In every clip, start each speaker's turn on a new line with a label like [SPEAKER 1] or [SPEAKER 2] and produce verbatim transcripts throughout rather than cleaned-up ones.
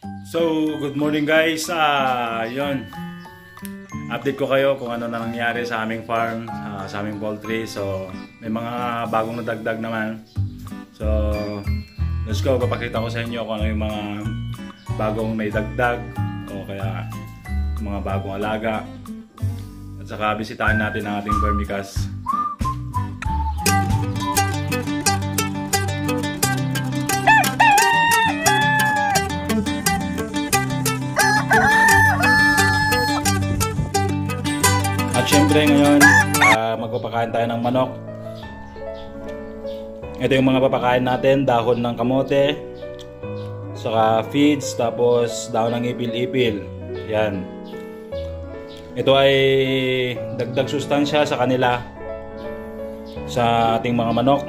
[SPEAKER 1] So, good morning guys. Ah, yun. Update ko kayo kung ano na nangyari sa aming farm, uh, sa aming poultry. So, may mga bagong nadagdag naman. So, let's go. Papakita ko sa inyo kung ano yung mga bagong may dagdag o kaya mga bagong alaga. At saka bisitahin natin ang ating vermicast. At syempre ngayon, uh, magpapakain tayo ng manok. Ito yung mga papakain natin, dahon ng kamote, saka feeds, tapos dahon ng ipil-ipil. Yan. Ito ay dagdag sustansya sa kanila, sa ating mga manok.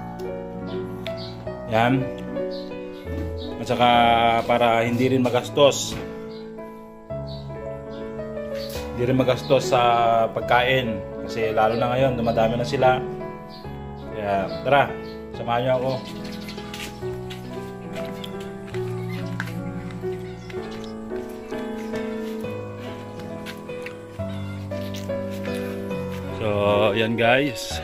[SPEAKER 1] Yan. At saka para hindi rin magastos. Hindi rin magastos sa pagkain kasi lalo na ngayon dumadami na sila. Kaya tara, samahan niyo ako. So yan guys,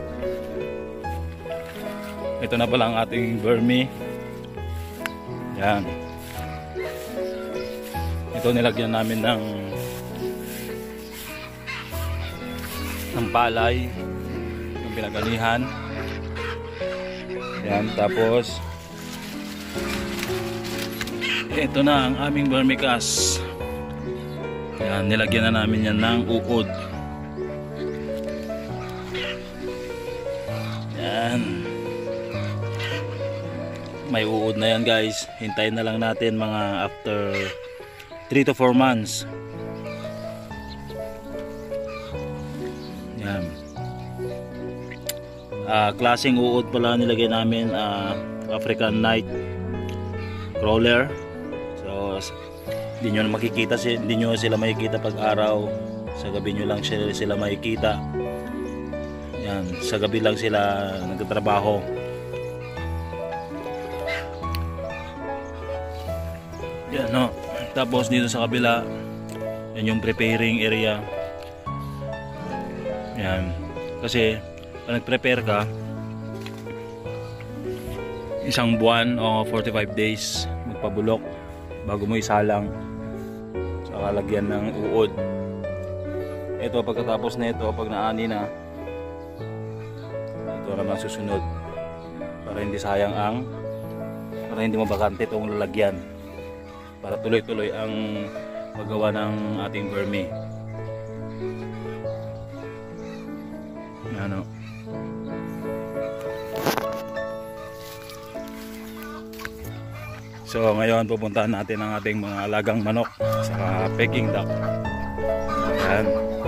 [SPEAKER 1] ito na pala ang ating vermi. Yan, ito nilagyan namin ng ng palay, yung pinaganihan. Yan, tapos ito na ang aming vermicast. Yan, nilagyan na namin yan ng uod. Yan, may uod na yan guys. Hintayin na lang natin mga after three to four months. Yan. Uh, klaseng uod pala nilagay namin, uh, African Night Crawler. So hindi nyo makikita, hindi nyo sila makikita pag araw. Sa gabi nyo lang sila, sila makikita. Yan, sa gabi lang sila nagtatrabaho. Yan, no. Tapos dito sa kabila, yan yung preparing area. Yan. Kasi pag nag-prepare ka, isang buwan o forty-five days magpabulok bago mo isalang. Saka lagyan ng uod. Ito pagkatapos na ito, pag naani na, ito naman susunod. Para hindi sayang ang, para hindi mabakante itong lalagyan. Para tuloy-tuloy ang magawa ng ating vermi. Ano? So ngayon pupuntahan natin ang ating mga alagang manok sa Peking duck. Yan.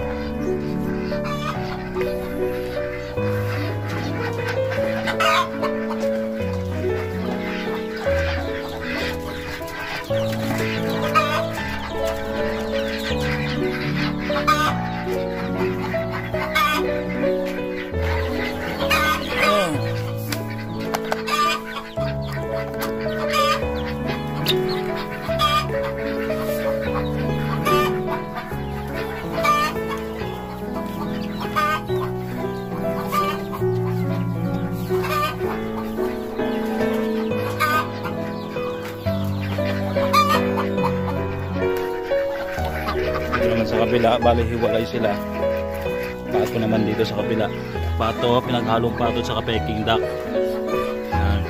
[SPEAKER 1] Sa kabila, bali hiwalay sila. Pato naman dito sa kabila. Pato, pinaghalong pato sa Peking duck. Yan.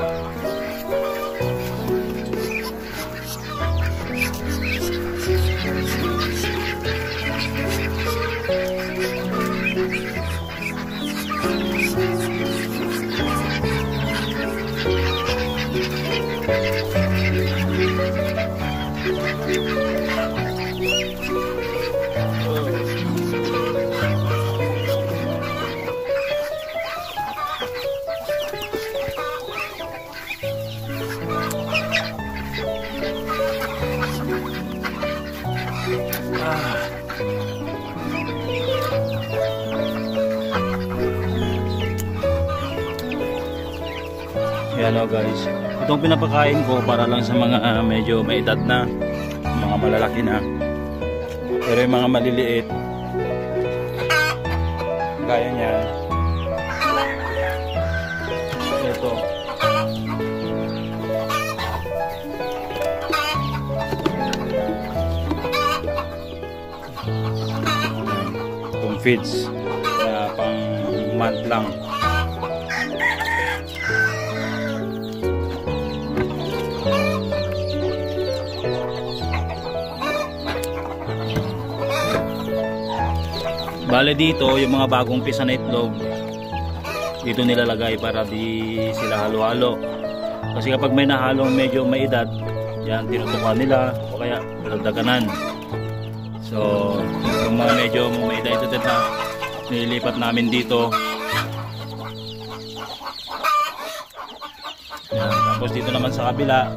[SPEAKER 1] Yan o guys. Itong pinapakain ko para lang sa mga uh, medyo may edad na, mga malalaki na. Pero yung mga maliliit, gaya niyan, ito, itong feeds na pang month lang. Bale dito, yung mga bagong pisa na itlog, dito nilalagay para di sila halo-halo. Kasi kapag may nahalong medyo may edad, yan, tinutukan nila o kaya dadaganan. So, yung mga medyo may edad na, nililipat namin dito. Yan, tapos dito naman sa kabila,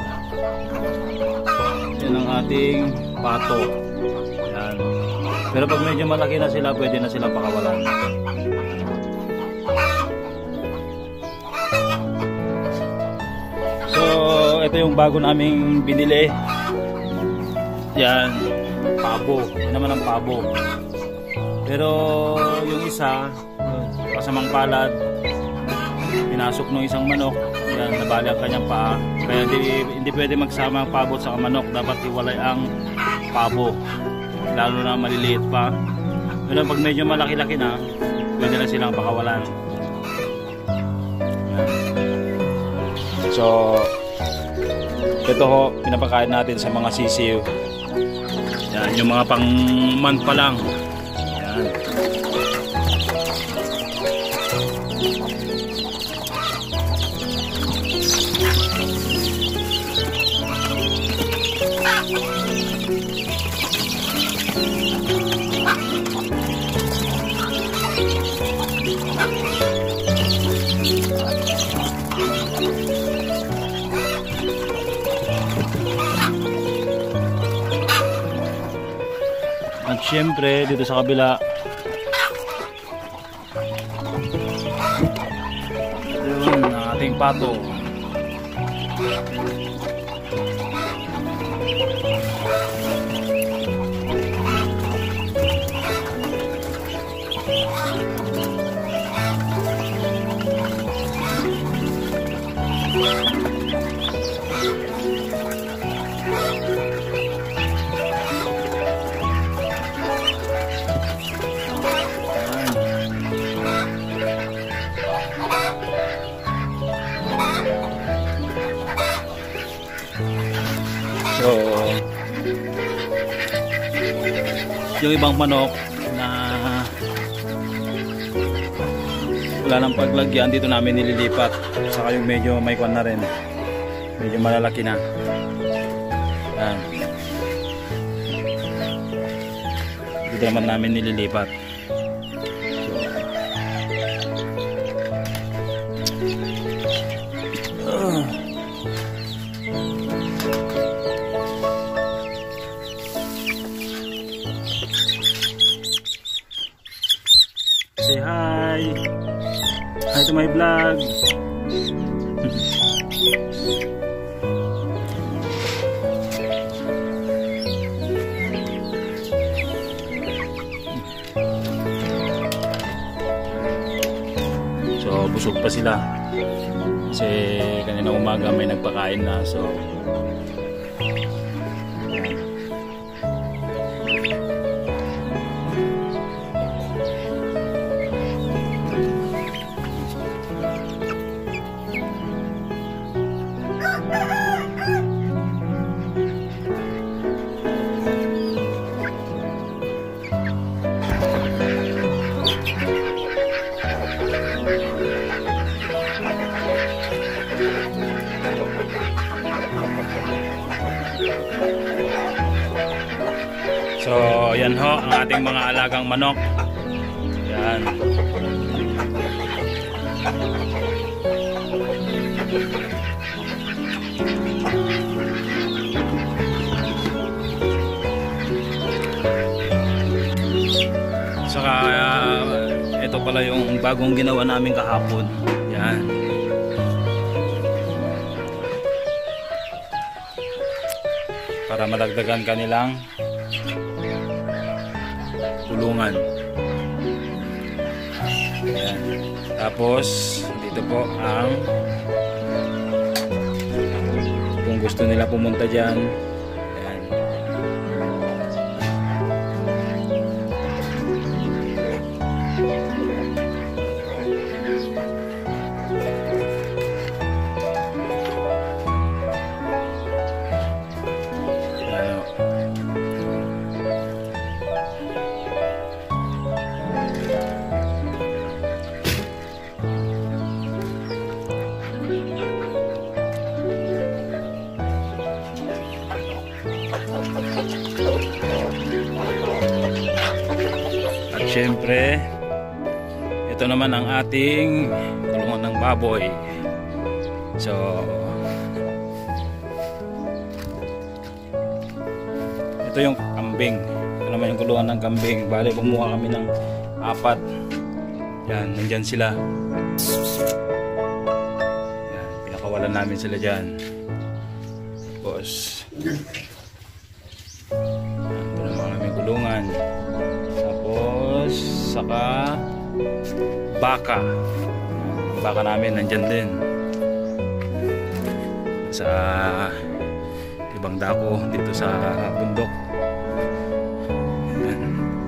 [SPEAKER 1] yan ang ating pato. Yan. Pero pag medyo malaki na sila, pwede na sila pakawalan. So, ito yung bago naming binili. Yan, pabo. Yan naman ang pabo. Pero yung isa, kasamang palad, pinasok ng isang manok. Yan, nabali ang kanyang paa. Kaya hindi, hindi pwede magsama ang pabo sa manok. Dapat iwalay ang pabo. Lalo na maliliit pa. Pero pag medyo malaki-laki na, pwede na silang pakawalan. So, ito ho, pinapakain natin sa mga sisiw. Yan, yung mga pang month pa lang. Yan. At syempre dito sa kabila, yun ang ating pato. So, yung ibang manok na wala nang paglagyan, dito namin nililipat. Saka yung medyo may kwan na rin, medyo malalaki na. Yan. Dito naman namin nililipat. So, uh. Say hi. Hi to my vlog. So busog pa sila. Kasi kanina umaga may nagpakain na, so So, yan ho ang ating mga alagang manok. Yan. Saka, uh, ito pala yung bagong ginawa namin kahapon. Yan. para madagdagan kanilang kulungan. Ayan. Tapos dito po ang kung gusto nila pumunta dyan. Ayan. At syempre, ito naman ang ating kulungan ng baboy. So, ito yung kambing. Ito naman yung kulungan ng kambing. Bale, kumuha kami ng apat. Yan, nandyan sila. Yan, pinakawalan namin sila dyan. Tapos, yan, ito naman aming kulungan. Tapos, saka baka. Ang baka namin nandyan din. Sa ibang dako dito sa bundok. Yan.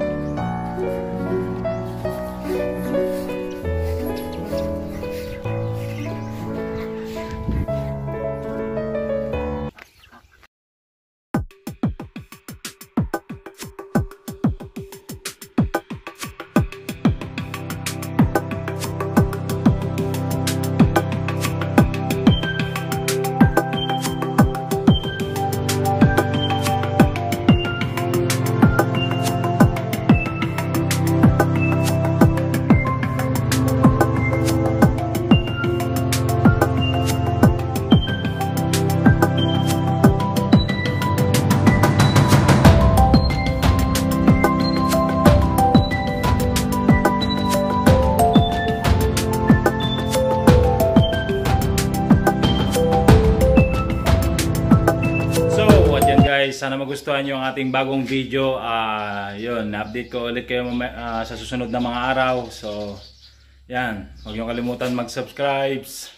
[SPEAKER 1] Sana magustuhan nyo ang ating bagong video. Uh, yun, update ko ulit kayo uh, sa susunod na mga araw. So, yan, huwag nyo kalimutan mag-subscribe,